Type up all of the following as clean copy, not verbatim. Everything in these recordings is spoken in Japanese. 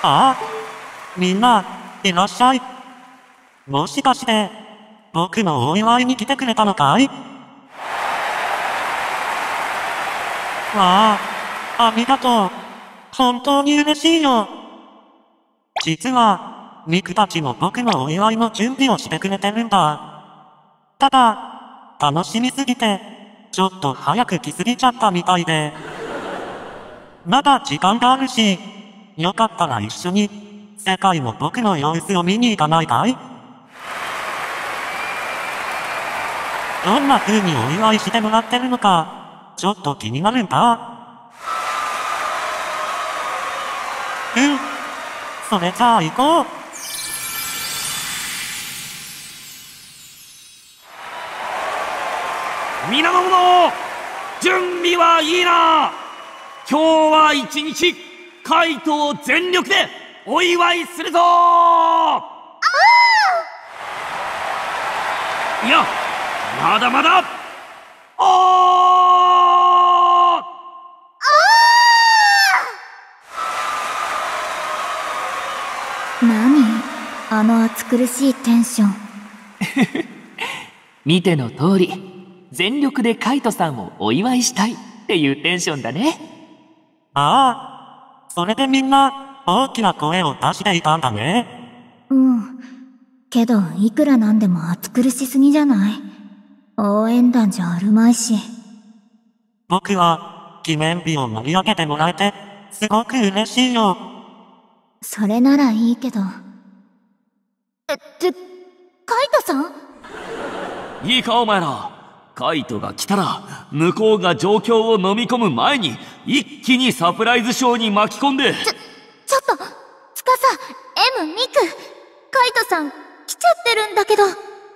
ああ、みんな、いらっしゃい。もしかして、僕のお祝いに来てくれたのかい？わあ、ありがとう。本当に嬉しいよ。実は、ミクたちも僕のお祝いの準備をしてくれてるんだ。ただ、楽しみすぎて、ちょっと早く来すぎちゃったみたいで。まだ時間があるし、よかったら一緒に、世界の僕の様子を見に行かないかい？どんな風にお祝いしてもらってるのか、ちょっと気になるんだ。それじゃあ行こう。 皆の者、準備はいいな。今日は一日、カイトを全力でお祝いするぞ。いや、まだまだ。 何？あの暑苦しいテンション。 見ての通り、全力でカイトさんをお祝いしたいっていうテンションだね。 ああ、それでみんな大きな声を出していたんだね。 けどいくらなんでも暑苦しすぎじゃない？応援団じゃあるまいし。 僕は記念日を盛り上げてもらえてすごく嬉しいよ。 それならいいけど。カイトさん？ いいかお前ら。カイトが来たら向こうが状況を飲み込む前に一気にサプライズショーに巻き込んで。 ちょっと司 M ミク、カイトさん来ちゃってるんだけど。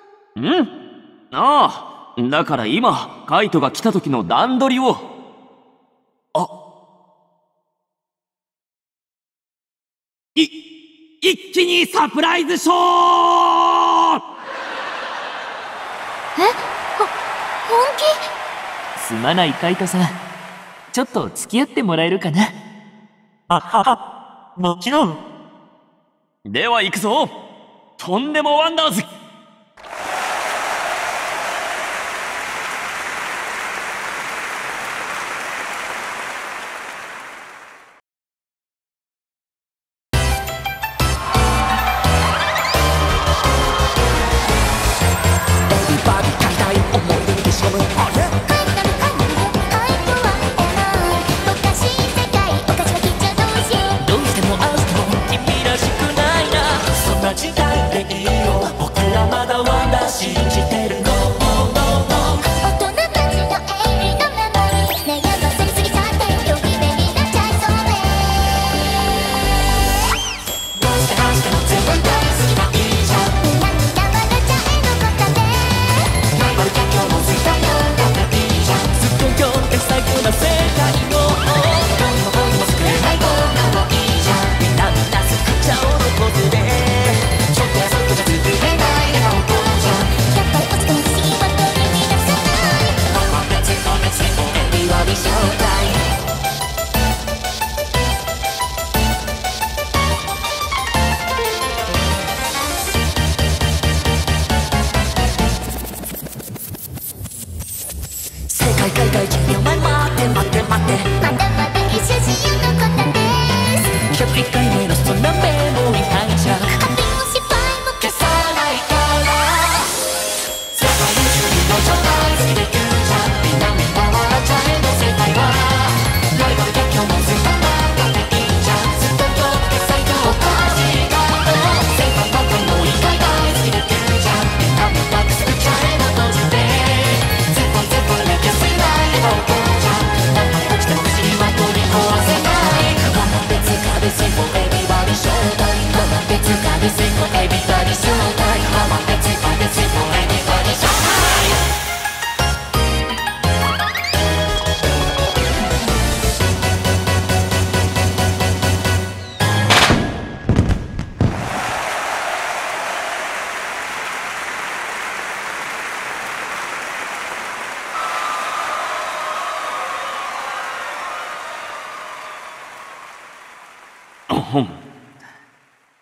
ああ、だから今カイトが来た時の段取りを。一気にサプライズショー。 本気？ すまないカイトさん、ちょっと付き合ってもらえるかな。 はは、もちろん。 では行くぞ、とんでもワンダーズ。 時代でいいよ、僕ら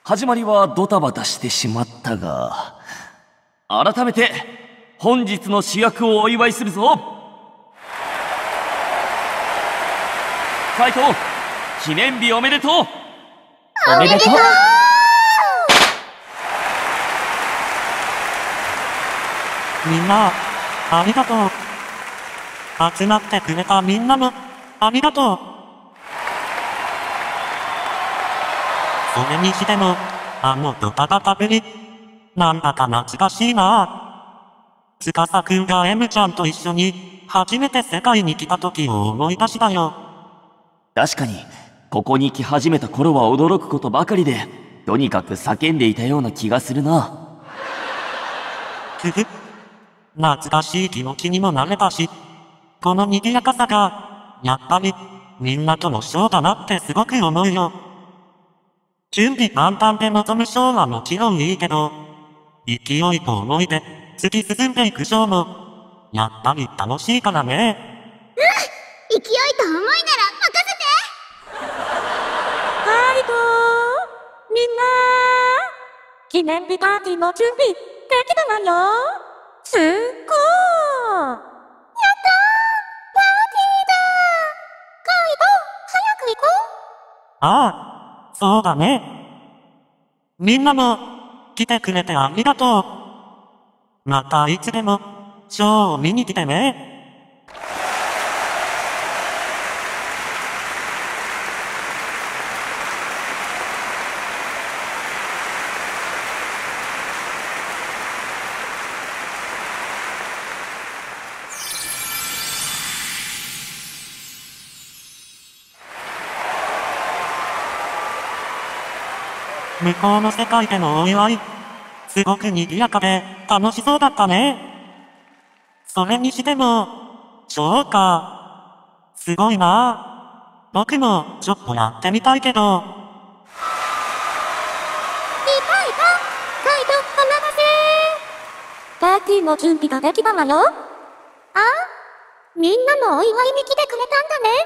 始まりはドタバタしてしまったが、改めて本日の主役をお祝いするぞ。カイト、記念日おめでとう。 おめでとう。 みんな、ありがとう。集まってくれたみんなも、ありがとう。それにしても、ドタバタぶり、なんだか懐かしいな。司くんが M ちゃんと一緒に、初めて世界に来た時を思い出したよ。 確かに、ここに来始めた頃は驚くことばかりで、とにかく叫んでいたような気がするな。 ふふ。懐かしい気持ちにもなれたし、この賑やかさが、やっぱり、みんなとのショーだなってすごく思うよ。準備万端で臨むショーはもちろんいいけど、勢いと思いで突き進んでいくショーも、やっぱり楽しいからね。 勢いと思いなら任せて。 カイトみんな記念日パーティーの準備できたわよ。すっごー。やったー、パーティーだ。カイト、早く行こう。 ああ、そうだね。みんなも、来てくれてありがとう。またいつでも、ショーを見に来てね。向こうの世界でのお祝い、すごく賑やかで楽しそうだったね。それにしても、ショーか。すごいな。僕もちょっとやってみたいけど。 いたいた。カイト、お待たせ。 パーティーの準備ができたわよ。 あ、みんなもお祝いに来てくれたんだね。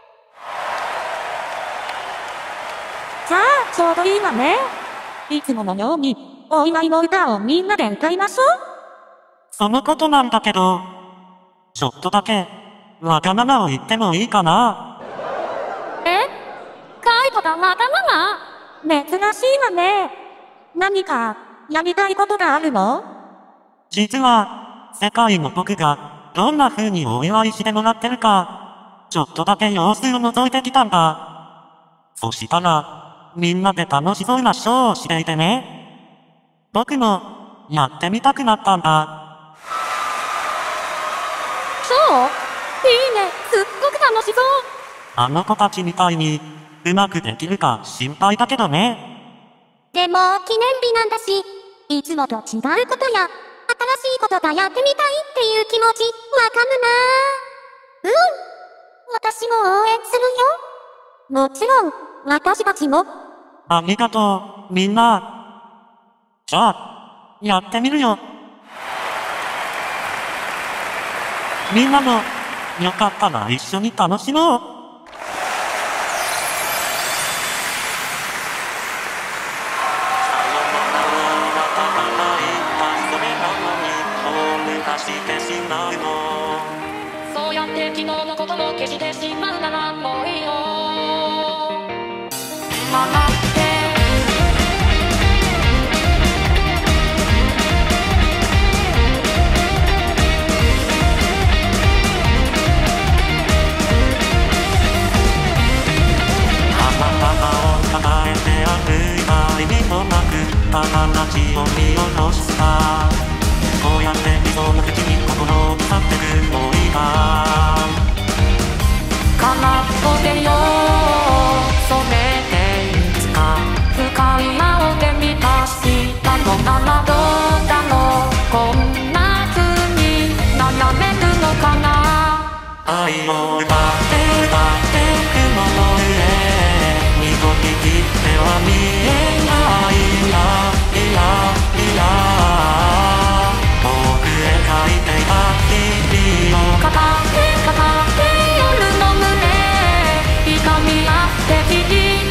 じゃあ、ちょうどいいわね。いつものように、お祝いの歌をみんなで歌いましょう。 そのことなんだけど、ちょっとだけ、わがままを言ってもいいかな。 え？カイトがわがまま？珍しいわね。何か、やりたいことがあるの？ 実は、世界の僕が、どんな風にお祝いしてもらってるか、ちょっとだけ様子を覗いてきたんだ。そしたら、みんなで楽しそうなショーをしていてね。僕も、やってみたくなったんだ。 そう？いいね。すっごく楽しそう。 あの子たちみたいに、うまくできるか心配だけどね。 でも、記念日なんだし、いつもと違うことや、新しいことがやってみたいっていう気持ち、わかるな。私も応援するよ。 もちろん、私たちも。 ありがとう、みんな。じゃあ、やってみるよ。みんなも、よかったら一緒に楽しもう。 そうやって昨日のことも消してしまうならもういいよ。笑って抱えて歩いた意味もなく母たちを見下ろしたこうやって理想の口に心を伝ってくもういいか叶ってよそれでいつか深い青で満たしたのならどうだろうこんな風に悩めるのかな愛を奪って雲の上見とき切っては見えない遠くへ描いていた日々を語って夜の胸痛み合ってき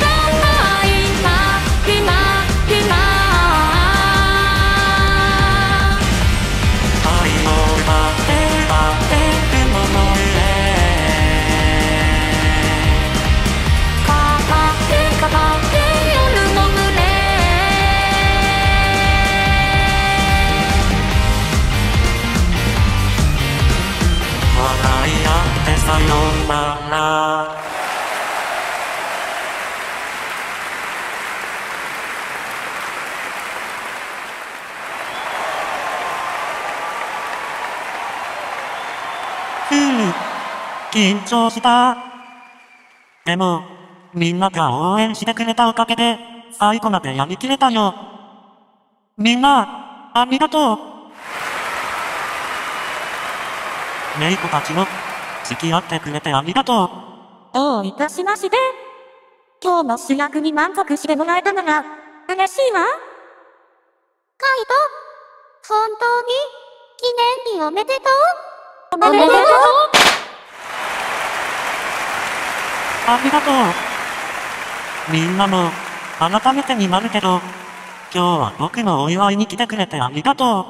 緊張した。でも、みんなが応援してくれたおかげで、最後までやりきれたよ。みんな、ありがとう。メイコたちも、付き合ってくれてありがとう。 どういたしまして。今日の主役に満足してもらえたなら、嬉しいわ。カイト、本当に、記念日おめでとう。おめでとう。 ありがとう。みんなも、改めてになるけど、今日は僕のお祝いに来てくれてありがとう。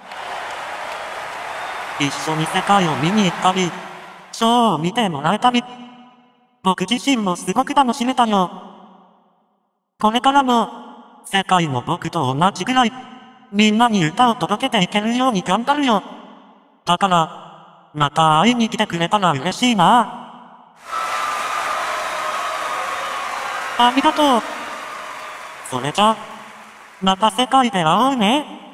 一緒に世界を見に行ったり、ショーを見てもらえたり、僕自身もすごく楽しめたよ。これからも、世界も僕と同じぐらい、みんなに歌を届けていけるように頑張るよ。だから、また会いに来てくれたら嬉しいな。ありがとう。それじゃ、また世界で会おうね。